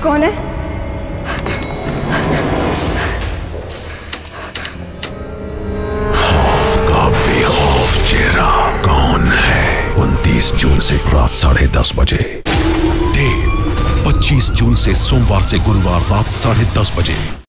कौन है? खौफ का बेखौफ चेहरा कौन है? 29 जून से रात 10:30 बजे। देव 25 जून से सोमवार से गुरुवार रात 10:30 बजे।